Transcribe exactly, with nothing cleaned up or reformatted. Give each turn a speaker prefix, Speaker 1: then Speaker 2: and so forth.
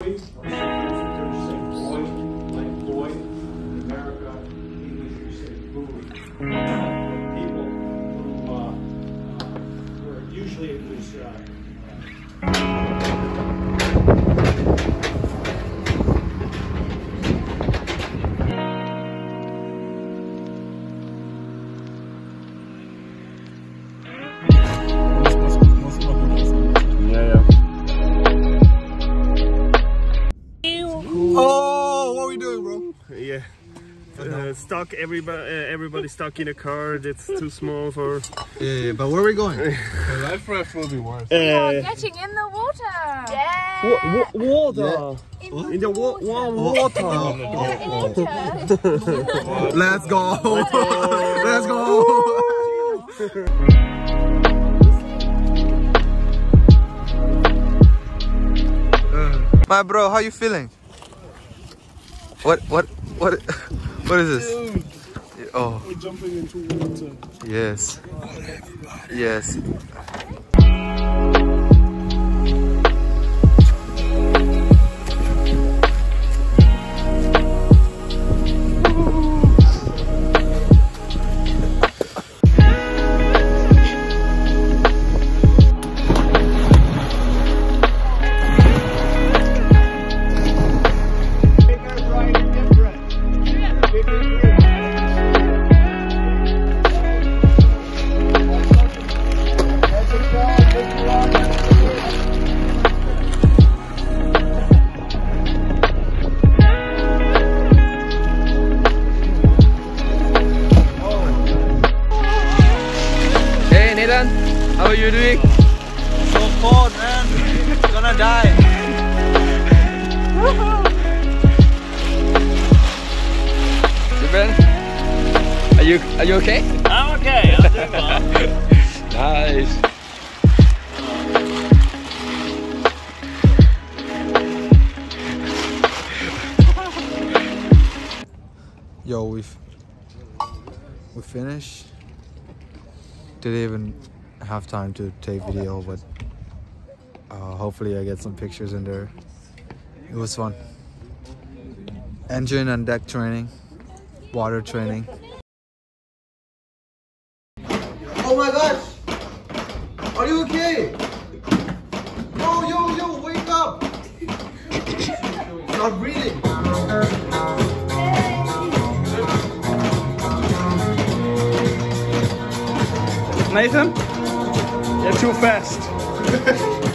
Speaker 1: boy, or sometimes you say boy, like boy. In America, English, you say boy. People who uh, uh, were usually it was. Uh,
Speaker 2: Oh, what are we doing, bro?
Speaker 3: Yeah. Uh, stuck, everybody, uh, everybody stuck in a car that's too small for.
Speaker 2: Yeah, but where are we going?
Speaker 4: The life raft will be worse.
Speaker 3: Uh,
Speaker 5: You're getting in the water. Yeah.
Speaker 3: wa wa water.
Speaker 5: In,
Speaker 3: Yeah. in the wa wa
Speaker 2: Oh,
Speaker 3: water.
Speaker 2: oh,
Speaker 5: in water.
Speaker 2: Let's go! Let's go! My bro, how you feeling? What what what what is this?
Speaker 4: Dude,
Speaker 2: oh,
Speaker 4: we're jumping into water.
Speaker 2: yes. Yes. How are you doing?
Speaker 6: So cold, man. Gonna die.
Speaker 2: Ruben, are you are you okay?
Speaker 6: I'm okay. I'm doing well.
Speaker 2: Nice. Yo, we've we finished. Didn't even have time to take video, but uh, hopefully I get some pictures in there. It was fun. Engine and deck training, water training. Oh my gosh! Are you okay? Yo, yo, yo, wake up! Not breathing.
Speaker 4: Nathan, you're too fast.